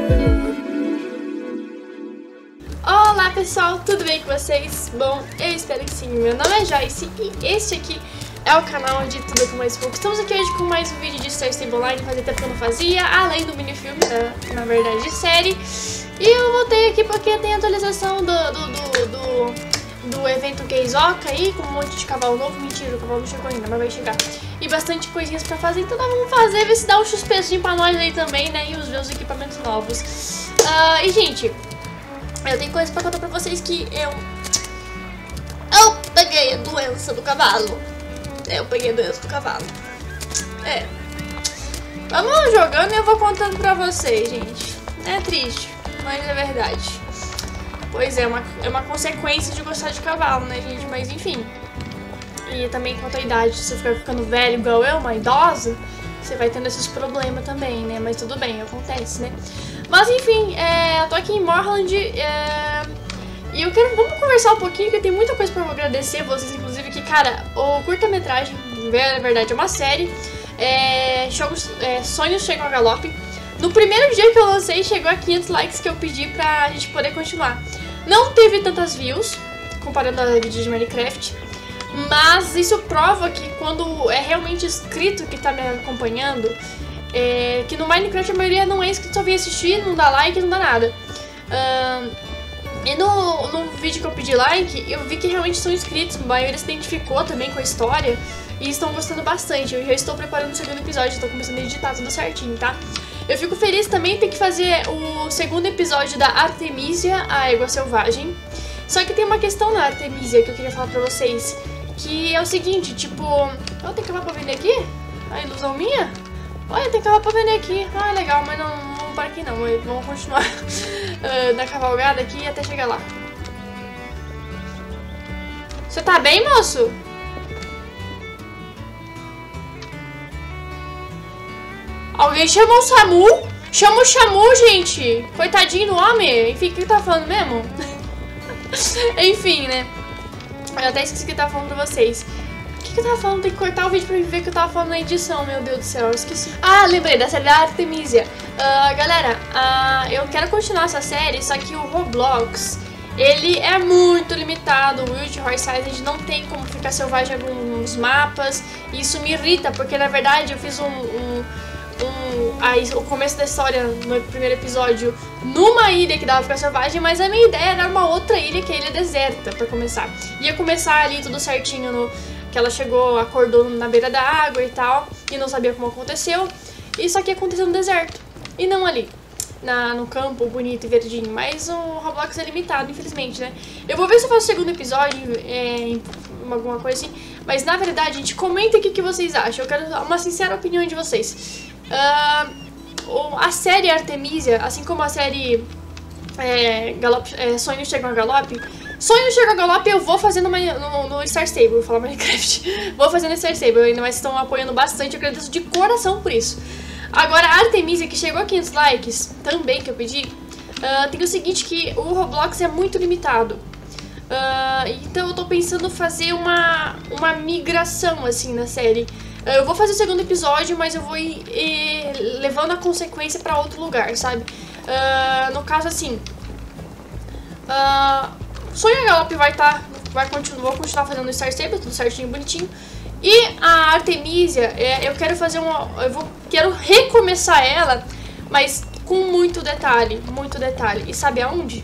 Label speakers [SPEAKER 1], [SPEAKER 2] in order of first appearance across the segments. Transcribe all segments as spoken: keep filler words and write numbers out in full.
[SPEAKER 1] Olá pessoal, tudo bem com vocês? Bom, eu espero que sim. Meu nome é Joyce e este aqui é o canal de Tudo Com Mais Pouco. Estamos aqui hoje com mais um vídeo de Star Stable Online, fazia tempo que eu não fazia, além do minifilme, na, na verdade de série. E eu voltei aqui porque tem atualização do, do, do, do, do evento Keizoka aí, com um monte de cavalo novo. Mentira, o cavalo não chegou ainda, mas vai chegar. E bastante coisinhas pra fazer, então nós vamos fazer, ver se dá um XPzinho pra nós aí também, né? E os meus equipamentos novos. Uh, e gente, eu tenho coisa pra contar pra vocês que eu... Eu peguei a doença do cavalo. É, eu peguei a doença do cavalo. É. Vamos jogando e eu vou contando pra vocês, gente. É triste, mas é verdade. Pois é, uma, é uma consequência de gostar de cavalo, né, gente? Mas enfim. E também quanto à idade, se você ficar ficando velho igual eu, uma idosa, você vai tendo esses problemas também, né? Mas tudo bem, acontece, né? Mas enfim, é, eu tô aqui em Morland é, e eu quero, vamos conversar um pouquinho, porque tem muita coisa pra eu agradecer vocês, inclusive, que, cara, o curta-metragem, na verdade, é uma série, é, jogos, é, Sonhos Chegam a Galope. No primeiro dia que eu lancei, chegou a quinhentos likes que eu pedi pra gente poder continuar. Não teve tantas views, comparando a vídeos de Minecraft, mas isso prova que quando é realmente inscrito que tá me acompanhando, é, que no Minecraft a maioria não é inscrito, só vem assistir, não dá like, não dá nada. Uh, e no, no vídeo que eu pedi like, eu vi que realmente são inscritos, a maioria se identificou também com a história e estão gostando bastante. Eu já estou preparando o segundo episódio, estou começando a editar tudo certinho, tá? Eu fico feliz também, tem que fazer o segundo episódio da Artemisia, a Égua Selvagem. Só que tem uma questão na Artemisia que eu queria falar pra vocês, que é o seguinte, tipo... Oh, tem cavalo pra vender aqui? A ilusão minha? Olha, tem cavalo pra vender aqui. Ah, legal, mas não, não vamos parar aqui não. Vamos continuar uh, na cavalgada aqui até chegar lá. Você tá bem, moço? Alguém chamou o SAMU? Chama o SAMU, gente! Coitadinho do homem. Enfim, o que ele tá falando mesmo? Enfim, né? Eu até esqueci o que eu tava falando pra vocês. O que, que eu tava falando? Tem que cortar o vídeo pra ver o que eu tava falando na edição, meu Deus do céu, eu esqueci. Ah, lembrei, da série da Artemisia. Uh, galera, uh, eu quero continuar essa série, só que o Roblox, ele é muito limitado. O Wild Horse Island não tem como ficar selvagem em alguns mapas. E isso me irrita, porque na verdade eu fiz um... um Um, aí, o começo da história no primeiro episódio numa ilha que dava pra ficar selvagem, mas a minha ideia era uma outra ilha, que é a ilha deserta, pra começar. Ia começar ali tudo certinho, no, que ela chegou, acordou na beira da água e tal, e não sabia como aconteceu. Isso aqui aconteceu no deserto, e não ali, na, no campo bonito e verdinho. Mas o Roblox é limitado, infelizmente, né? Eu vou ver se eu faço o segundo episódio, é, alguma coisa assim. Mas na verdade, gente, comenta aqui o que vocês acham. Eu quero uma sincera opinião de vocês. Uh, a série Artemisia, assim como a série é, Galope, é, Sonhos Chegam a Galope, Sonhos Chegam a Galope eu vou fazer no, no, no Star Stable, vou falar Minecraft, vou fazer no Star Stable, ainda mais estão apoiando bastante, eu agradeço de coração por isso. Agora a Artemisia, que chegou a quinhentos likes, também que eu pedi, uh, tem o seguinte, que o Roblox é muito limitado. Uh, então eu tô pensando fazer uma, uma migração assim na série. Eu vou fazer o segundo episódio, mas eu vou ir, ir levando a consequência pra outro lugar, sabe? Uh, no caso, assim... Uh, Sonho Galope vai estar... Tá, vai continuar, vou continuar fazendo o Star Stable, tudo certinho, bonitinho. E a Artemisia, é, eu quero fazer uma... Eu vou, quero recomeçar ela, mas com muito detalhe, muito detalhe. E sabe aonde?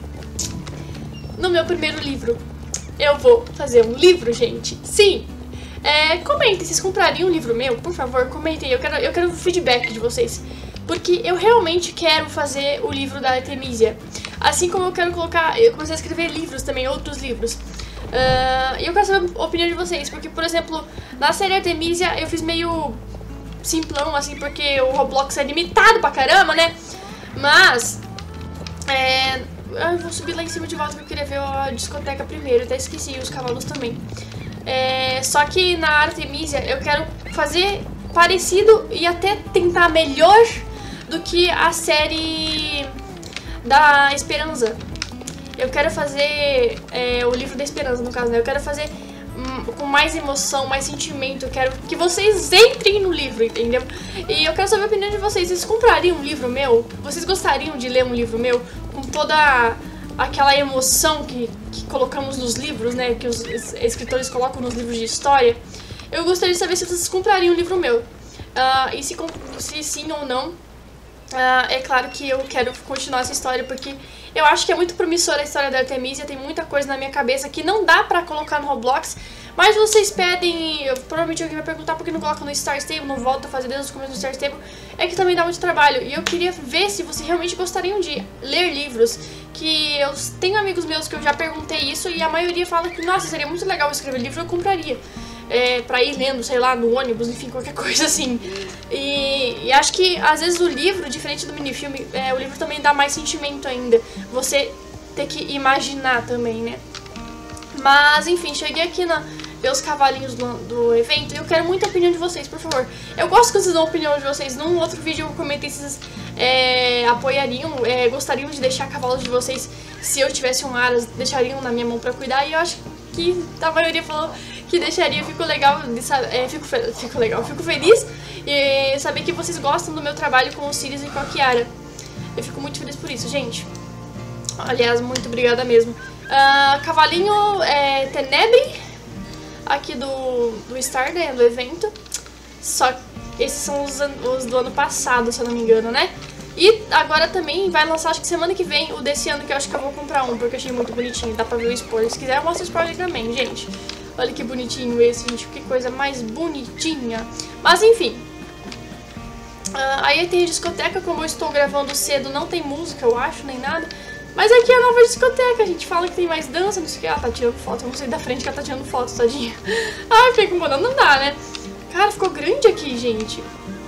[SPEAKER 1] No meu primeiro livro. Eu vou fazer um livro, gente. Sim! É, comentem, vocês comprariam um livro meu? Por favor, comentem, eu quero, eu quero feedback de vocês. Porque eu realmente quero fazer o livro da Artemisia. Assim como eu quero colocar, eu comecei a escrever livros também, outros livros. Uh, e eu quero saber a opinião de vocês, porque, por exemplo, na série Artemisia eu fiz meio simplão, assim, porque o Roblox é limitado pra caramba, né? Mas, é... eu vou subir lá em cima de volta, porque eu queria ver a discoteca primeiro, até esqueci, os cavalos também. É, só que na Artemisia eu quero fazer parecido e até tentar melhor do que a série da Esperança. Eu quero fazer é, o livro da Esperança, no caso, né? Eu quero fazer hum, com mais emoção, mais sentimento. Eu quero que vocês entrem no livro, entendeu? E eu quero saber a opinião de vocês. Vocês comprariam um livro meu? Vocês gostariam de ler um livro meu com toda aquela emoção que, que colocamos nos livros, né? Que os escritores colocam nos livros de história? Eu gostaria de saber se vocês comprariam um livro meu. Uh, e se, se sim ou não. Uh, é claro que eu quero continuar essa história porque eu acho que é muito promissora a história da Artemisia. Tem muita coisa na minha cabeça que não dá pra colocar no Roblox, mas vocês pedem, eu, provavelmente alguém vai perguntar por que não coloca no Star Stable, não volta a fazer desde o começo do Star Stable. É que também dá muito trabalho e eu queria ver se vocês realmente gostariam de ler livros. Que eu tenho amigos meus que eu já perguntei isso e a maioria fala que, nossa, seria muito legal escrever livro, eu compraria. É, pra ir lendo, sei lá, no ônibus, enfim, qualquer coisa assim. E, e acho que, às vezes, o livro, diferente do minifilme, é, o livro também dá mais sentimento ainda. Você ter que imaginar também, né? Mas, enfim, cheguei aqui na ver os cavalinhos do, do evento e eu quero muita opinião de vocês, por favor. Eu gosto que vocês dão a opinião de vocês. Num outro vídeo eu comentei se vocês é, apoiariam, é, gostariam de deixar cavalos de vocês. Se eu tivesse um aras, deixariam na minha mão pra cuidar. E eu acho que a maioria falou que deixaria. Fico legal de saber, é, fico, fico legal, fico feliz e saber que vocês gostam do meu trabalho com o Sirius e com a Kiara. Eu fico muito feliz por isso, gente. Aliás, muito obrigada mesmo. Uh, cavalinho é, Tenebre, aqui do, do Star, né, do evento. Só que esses são os, os do ano passado, se eu não me engano, né? E agora também vai lançar, acho que semana que vem, o desse ano, que eu acho que eu vou comprar um, porque eu achei muito bonitinho. Dá pra ver o spoiler. Se quiser, eu mostro o spoiler também, gente. Olha que bonitinho esse, gente. Que coisa mais bonitinha. Mas, enfim. Uh, aí tem a discoteca. Como eu estou gravando cedo, não tem música, eu acho, nem nada. Mas aqui é a nova discoteca. A gente fala que tem mais dança, não sei o que. Ah, tá tirando foto. Eu não sei da frente que ela tá tirando foto, tadinha. Ai, fiquei incomodando. Não dá, né? Cara, ficou grande aqui, gente.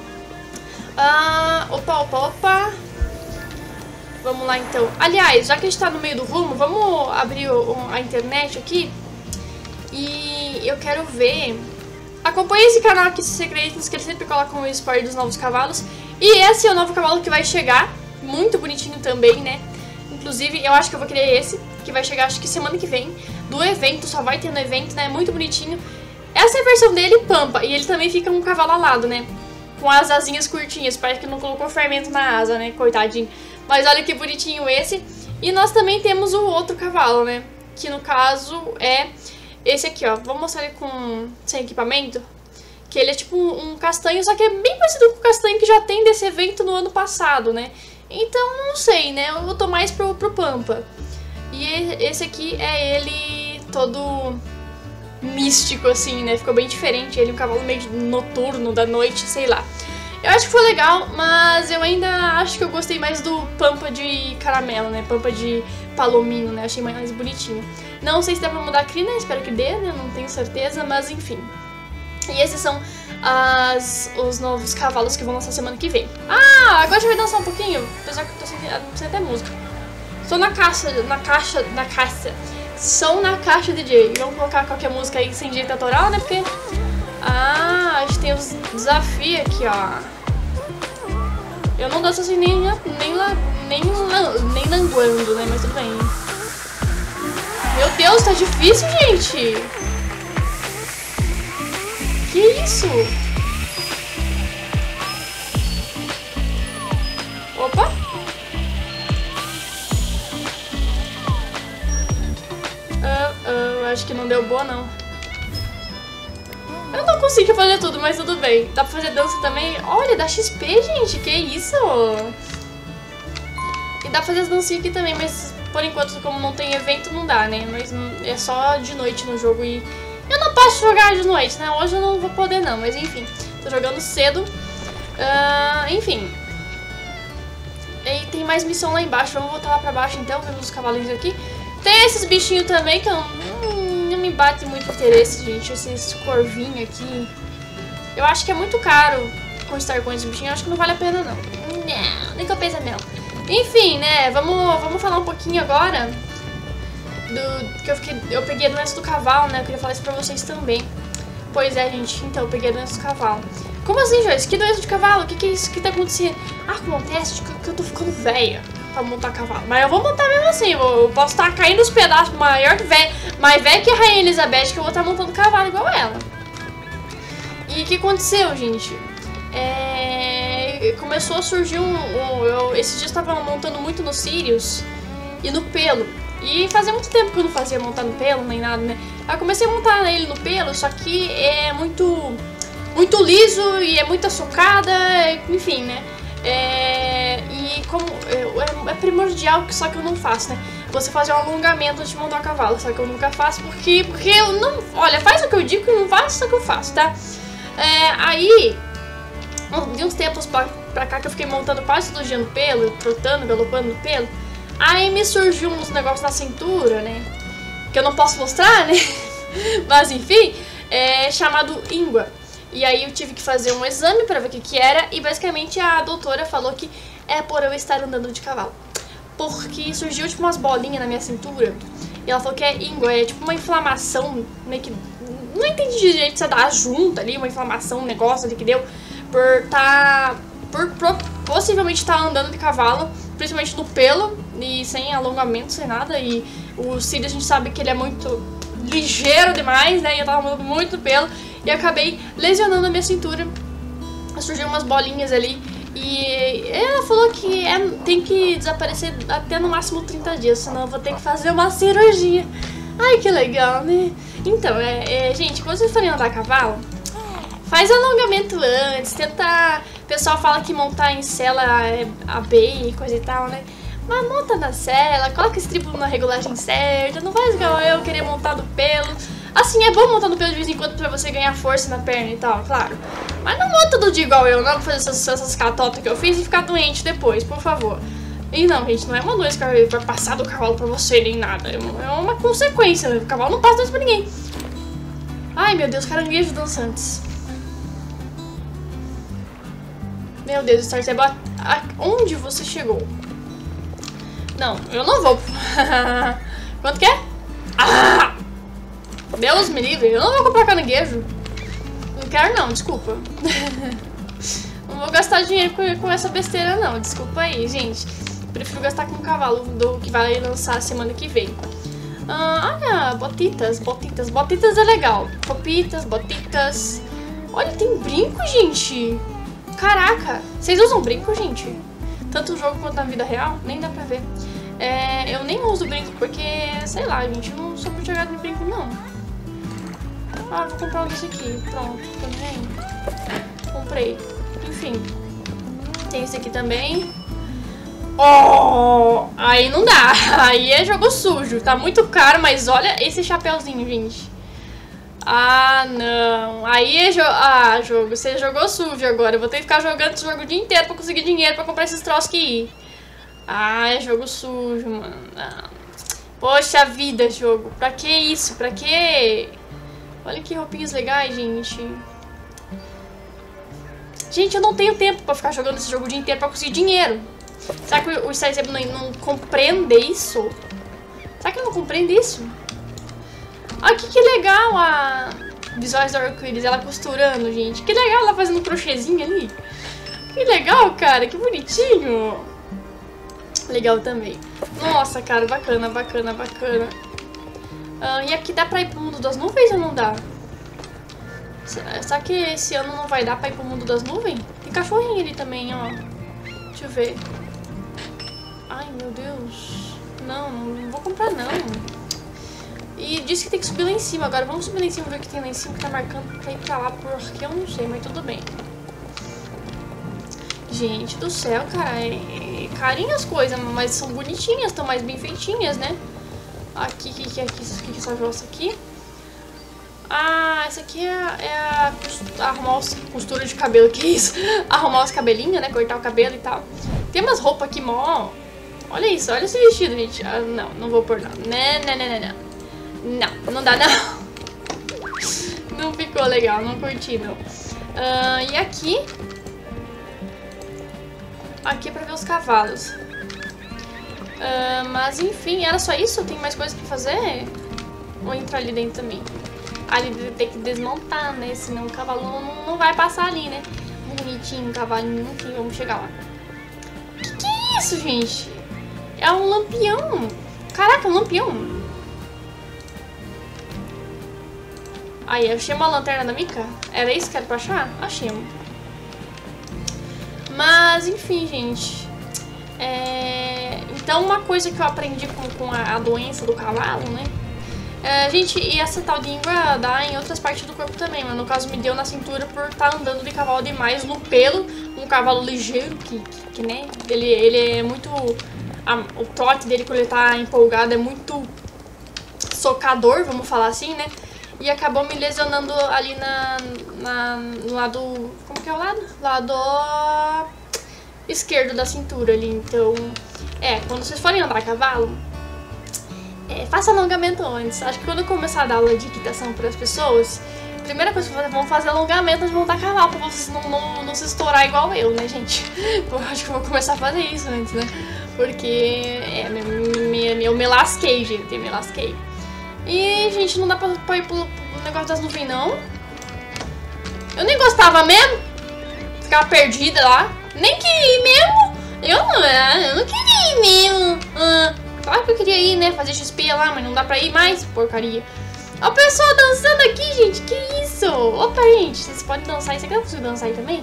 [SPEAKER 1] Uh, opa, opa, opa. Vamos lá, então. Aliás, já que a gente tá no meio do rumo, vamos abrir o, a internet aqui. E eu quero ver. Acompanhe esse canal aqui, Secretos, que eles sempre colocam o spoiler dos novos cavalos. E esse é o novo cavalo que vai chegar. Muito bonitinho também, né? Inclusive, eu acho que eu vou querer esse, que vai chegar, acho que semana que vem. Do evento, só vai ter no evento, né? Muito bonitinho. Essa é a versão dele, Pampa. E ele também fica um cavalo alado, né? Com as asinhas curtinhas. Parece que não colocou fermento na asa, né? Coitadinho. Mas olha que bonitinho esse. E nós também temos o outro cavalo, né? Que no caso é esse aqui, ó. Vou mostrar ele com sem equipamento. Que ele é tipo um, um castanho, só que é bem parecido com o castanho que já tem desse evento no ano passado, né? Então, não sei, né? Eu tô mais pro, pro Pampa. E esse aqui é ele todo místico, assim, né? Ficou bem diferente. Ele é um cavalo meio noturno, da noite, sei lá. Eu acho que foi legal, mas eu ainda acho que eu gostei mais do Pampa de caramelo, né? Pampa de palominho, né? Achei mais bonitinho. Não sei se dá pra mudar a crina, espero que dê, né? Não tenho certeza, mas enfim. E esses são as, os novos cavalos que vão lançar semana que vem. Ah, agora a gente vai dançar um pouquinho, apesar que eu tô sem, não sei até música. Estou na caixa, na caixa, na caixa. Som na caixa D J. Vamos colocar qualquer música aí sem direito autoral, né? Porque... Ah, a gente tem os desafios aqui, ó. Eu não danço assim nem, nem, nem, nem languando, né? Mas tudo bem. Meu Deus, tá difícil, gente. Que isso? Opa. Ah, ah, acho que não deu boa, não. Eu não consigo fazer tudo, mas tudo bem. Dá pra fazer dança também. Olha, dá X P, gente. Que isso? E dá pra fazer as dancinhas aqui também, mas por enquanto, como não tem evento, não dá, né? Mas é só de noite no jogo e eu não posso jogar de noite, né? Hoje eu não vou poder, não. Mas enfim, tô jogando cedo. Uh, enfim. E tem mais missão lá embaixo. Vamos voltar lá pra baixo, então. Vemos os cavalinhos aqui. Tem esses bichinhos também que eu hum, não me bate muito interesse, gente. Esses corvinhos aqui. Eu acho que é muito caro constar com esses bichinhos. Eu acho que não vale a pena, não. Não, nem compensa mesmo. Enfim, né? Vamos, vamos falar um pouquinho agora do que eu, fiquei, eu peguei a doença do cavalo, né? Eu queria falar isso pra vocês também. Pois é, gente. Então, eu peguei a doença do cavalo. Como assim, Joyce? Que doença de cavalo? O que, que é isso que tá acontecendo? Ah, acontece que eu tô ficando velha. pra montar cavalo. Mas eu vou montar mesmo assim. Eu posso estar caindo os pedaços maior que velho, mais velho que a Rainha Elizabeth, que eu vou estar montando cavalo igual ela. E o que aconteceu, gente? É... Começou a surgir um... um eu, esses dias eu tava montando muito no Sirius e no pelo. E fazia muito tempo que eu não fazia montar no pelo, nem nada, né? Aí eu comecei a montar ele no pelo, só que é muito... Muito liso e é muita socada, enfim, né? É, e como é, é primordial, só que eu não faço, né? Você fazer um alongamento antes de montar um cavalo, só que eu nunca faço porque, porque eu não... Olha, faz o que eu digo que eu não faço, só que eu faço, tá? É, aí, de uns tempos pra, pra cá que eu fiquei montando quase todo dia no pelo, trotando, galopando no pelo, aí me surgiu uns negócios na cintura, né? Que eu não posso mostrar, né? Mas enfim, é chamado íngua. E aí eu tive que fazer um exame pra ver o que que era. E basicamente a doutora falou que é por eu estar andando de cavalo. Porque surgiu tipo umas bolinhas na minha cintura. E ela falou que é íngua, é tipo uma inflamação, meio que... Não entendi direito se é da junta ali, uma inflamação, um negócio ali que deu. Por tá... Por, por possivelmente estar andando de cavalo, principalmente no pelo. E sem alongamento, sem nada. E o Sirius a gente sabe que ele é muito ligeiro demais, né? E eu tava mandando muito pelo. E acabei lesionando a minha cintura. Surgiram umas bolinhas ali. E ela falou que é, tem que desaparecer até no máximo trinta dias. Senão eu vou ter que fazer uma cirurgia. Ai, que legal, né? Então, é, é, gente, quando vocês forem andar a cavalo, faz alongamento antes. Tenta... O pessoal fala que montar em sela é a B e coisa e tal, né? Mas monta na sela, coloca esse tribo na regulagem certa. Não faz igual eu querer montar do pelo. Assim, é bom montar no pelo de vez em quando pra você ganhar força na perna e tal, claro. Mas não monta todo dia igual eu, não, pra fazer essas, essas catotas que eu fiz e ficar doente depois, por favor. E não, gente, não é uma doença que vai passar do cavalo pra você nem nada. É uma, é uma consequência, né? O cavalo não passa doença pra ninguém. Ai, meu Deus, caranguejo dançantes. Meu Deus, Star Stable, onde você chegou? Não, eu não vou. Quanto que é? Ah! Deus me livre, eu não vou comprar caranguejo. Não quero não, desculpa. Não vou gastar dinheiro com, com essa besteira não, desculpa aí, gente. Prefiro gastar com o cavalo do que vai lançar semana que vem. Ah, olha, botitas, botitas, botitas é legal. Copitas, botitas. Olha, tem brinco, gente. Caraca, vocês usam brinco, gente? Tanto no jogo quanto na vida real? Nem dá pra ver. É, eu nem uso brinco porque, sei lá, gente, eu não sou muito jogada de brinco, não. Ah, vou comprar um desse aqui. Pronto, também. Comprei. Enfim. Tem esse aqui também. Oh! Aí não dá. Aí é jogo sujo. Tá muito caro, mas olha esse chapéuzinho, gente. Ah, não. Aí é jogo... Ah, jogo. Você jogou sujo agora. Eu vou ter que ficar jogando esse jogo o dia inteiro pra conseguir dinheiro pra comprar esses troços aqui. Ah, é jogo sujo, mano. Não. Poxa vida, jogo. Pra que isso? Pra que... Olha que roupinhas legais, gente. Gente, eu não tenho tempo pra ficar jogando esse jogo o dia inteiro pra conseguir dinheiro. Será que o Star Stable não, não compreende isso? Será que ele não compreende isso? Olha que, que legal a Visuais da Arco-Íris, ela costurando, gente. Que legal ela fazendo um crochêzinho ali. Que legal, cara, que bonitinho. Legal também. Nossa, cara, bacana, bacana, bacana. Ah, e aqui dá pra ir pro mundo das nuvens ou não dá? Será que esse ano não vai dar pra ir pro mundo das nuvens? Tem cachorrinho ali também, ó. Deixa eu ver. Ai, meu Deus. Não, não vou comprar, não. E disse que tem que subir lá em cima. Agora vamos subir lá em cima, ver o que tem lá em cima que tá marcando pra ir pra lá, porque eu não sei, mas tudo bem. Gente do céu, cara. É carinho as coisas, mas são bonitinhas, estão mais bem feitinhas, né? Aqui, que que é aqui, que que é essa jossa aqui? Ah, essa aqui é, é a costura, arrumar os, costura de cabelo, que isso? Arrumar os cabelinhos, né? Cortar o cabelo e tal. Tem umas roupas aqui, mó. Olha isso, olha esse vestido, gente. Ah, não, não vou pôr não. Não, não, não, não, não. Não, não dá, não. Não ficou legal, não curti, não. Ah, e aqui... Aqui é pra ver os cavalos. Uh, mas enfim, era só isso? Tem mais coisa pra fazer? Vou entrar ali dentro também. Ali tem que desmontar, né? Senão o cavalo não, não vai passar ali, né? Bonitinho, cavalinho. Enfim, vamos chegar lá. Que que é isso, gente? É um lampião. Caraca, um lampião. Aí, achei uma lanterna da Mika. Era isso que era pra achar? Achei. Mas, enfim, gente. É... Então, uma coisa que eu aprendi com, com a, a doença do cavalo, né? É, gente, e essa tal de íngua dá em outras partes do corpo também, mas no caso me deu na cintura por estar andando de cavalo demais, no pelo, um cavalo ligeiro, que, que, que né, ele, ele é muito, a, o trote dele quando ele tá empolgado é muito socador, vamos falar assim, né, e acabou me lesionando ali na, na, no lado, como que é o lado? Lado esquerdo da cintura ali, então, é, quando vocês forem andar a cavalo, É, faça alongamento antes. Acho que quando eu começar a dar aula de equitação para as pessoas, a primeira coisa que eu vou fazer, vão fazer alongamento antes de montar cavalo, pra vocês não, não, não se estourar igual eu, né, gente? Eu acho que eu vou começar a fazer isso antes, né? Porque é, me, me, eu me lasquei, gente, eu me lasquei. E, gente, não dá pra, pra ir pro, pro negócio das nuvens, não. Eu nem gostava mesmo. Ficava perdida lá. Nem queria ir mesmo. Eu não, eu não queria ir mesmo. Ah. Claro que eu queria ir, né, fazer X P lá, mas não dá pra ir mais, porcaria. Ó o pessoal dançando aqui, gente, que isso? Opa, gente, vocês podem dançar, isso aqui eu consigo dançar aí também?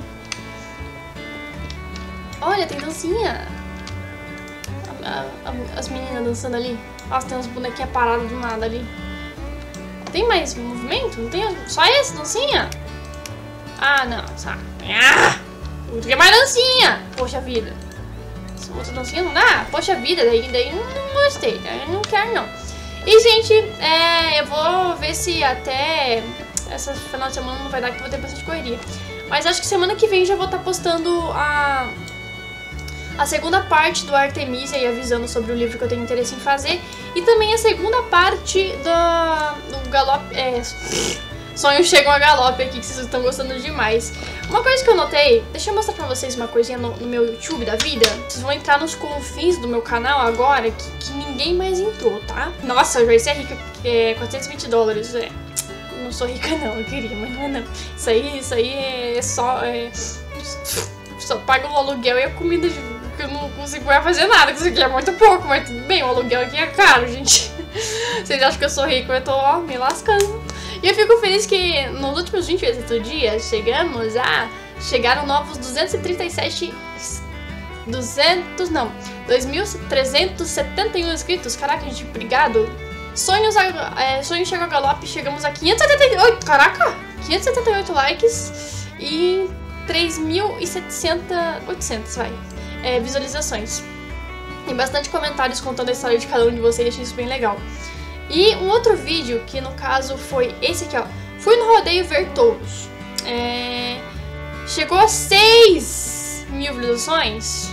[SPEAKER 1] Olha, tem dancinha. A, a, as meninas dançando ali. Nossa, tem uns bonequinhos parados do nada ali. Tem mais movimento? Não tem só esse, dancinha? Ah, não, sabe. Ah, eu queria mais dancinha. Poxa vida. Outra dancinha não dá? Poxa vida, daí, daí não, não gostei, daí não quero não. E, gente, é, eu vou ver se até essa final de semana não vai dar, que eu vou ter bastante correria. Mas acho que semana que vem já vou estar postando a, a segunda parte do Artemisia e avisando sobre o livro que eu tenho interesse em fazer. E também a segunda parte do, do galope... É, sonhos chegam a galope aqui, que vocês estão gostando demais. Uma coisa que eu notei, deixa eu mostrar pra vocês uma coisinha no, no meu YouTube da vida. Vocês vão entrar nos confins do meu canal agora, que, que ninguém mais entrou, tá? Nossa, eu já ia ser rica, é quatrocentos e vinte dólares, é. Não sou rica não, eu queria, mas não é não. Isso aí, isso aí é só, é, só paga o aluguel e a comida, que eu não consigo mais fazer nada, que isso aqui é muito pouco, mas tudo bem, o aluguel aqui é caro, gente. Vocês acham que eu sou rica, eu tô, ó, me lascando. E eu fico feliz que nos últimos vinte e oito dias chegamos a... Chegaram novos duzentos e trinta e sete... duzentos... não... dois mil trezentos e setenta e um inscritos. Caraca, gente, obrigado. Sonhos, é, Sonhos chegou a galope. Chegamos a quinhentos e setenta e oito... Caraca! quinhentos e setenta e oito likes. E três mil e setecentos... oitocentos, vai. É, visualizações. E bastante comentários contando a história de cada um de vocês. Achei isso bem legal. E um outro vídeo, que no caso foi esse aqui, ó. Fui no rodeio ver touros. É... Chegou a seis mil visualizações.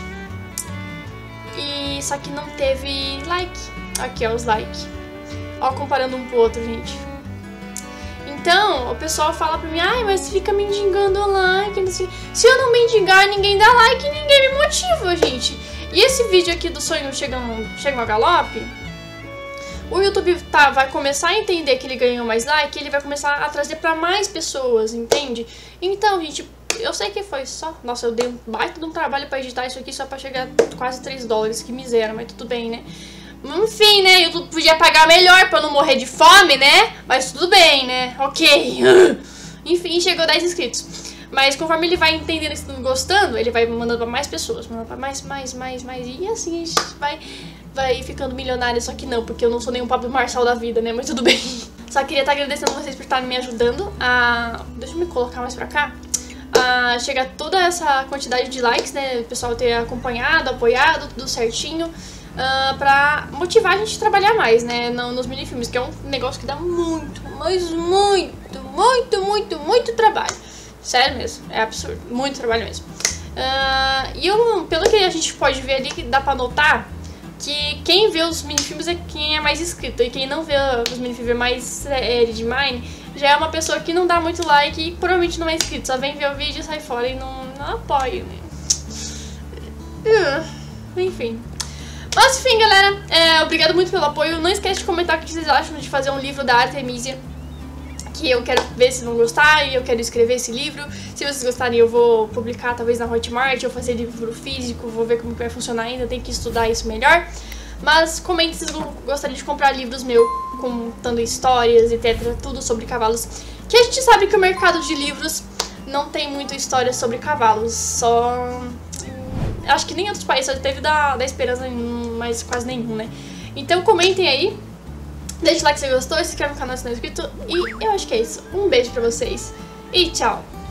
[SPEAKER 1] E só que não teve like. Aqui, ó, os likes. Ó, comparando um pro outro, gente. Então, o pessoal fala pra mim, ai, mas fica mendigando like. Se eu não mendigar, ninguém dá like, ninguém me motiva, gente. E esse vídeo aqui do sonho chega a galope, o YouTube tá, vai começar a entender que ele ganhou mais like, ele vai começar a trazer pra mais pessoas, entende? Então, gente, eu sei que foi só... Nossa, eu dei um baita de um trabalho pra editar isso aqui só pra chegar a quase três dólares, que miséria, mas tudo bem, né? Enfim, né, o YouTube podia pagar melhor pra eu não morrer de fome, né? Mas tudo bem, né? Ok. Enfim, chegou dez inscritos. Mas conforme ele vai entendendo e gostando, ele vai mandando pra mais pessoas, mandando pra mais, mais, mais, mais. E assim a gente vai... vai ficando milionária, só que não, porque eu não sou nenhum Pablo Marçal da vida, né, mas tudo bem. Só queria estar agradecendo vocês por estarem me ajudando a... Deixa eu me colocar mais pra cá. A chegar toda essa quantidade de likes, né, o pessoal ter acompanhado, apoiado, tudo certinho. Uh, pra motivar a gente a trabalhar mais, né, no, nos minifilmes, que é um negócio que dá muito, mas muito, muito, muito, muito trabalho. Sério mesmo, é absurdo, muito trabalho mesmo. Uh, e eu, pelo que a gente pode ver ali, que dá pra notar que quem vê os minifilmes é quem é mais inscrito, e quem não vê os minifilmes mais série de Mine já é uma pessoa que não dá muito like e provavelmente não é inscrito, só vem ver o vídeo e sai fora e não, não apoia, né? Uh, enfim. Mas enfim, galera, é, obrigado muito pelo apoio. Não esquece de comentar o que vocês acham de fazer um livro da Artemisia. que eu quero ver se não gostar e eu quero escrever esse livro. Se vocês gostarem, eu vou publicar talvez na Hotmart, ou fazer livro físico, vou ver como vai funcionar ainda, tenho que estudar isso melhor. Mas comentem se vocês gostariam de comprar livros meus, contando histórias, etcétera, tudo sobre cavalos. Que a gente sabe que o mercado de livros não tem muita história sobre cavalos, só... Acho que nem outros países, só teve da, da Esperança, mas quase nenhum, né? Então comentem aí. Deixa o like se você gostou, se inscreve no canal se não é inscrito. E eu acho que é isso. Um beijo pra vocês e tchau!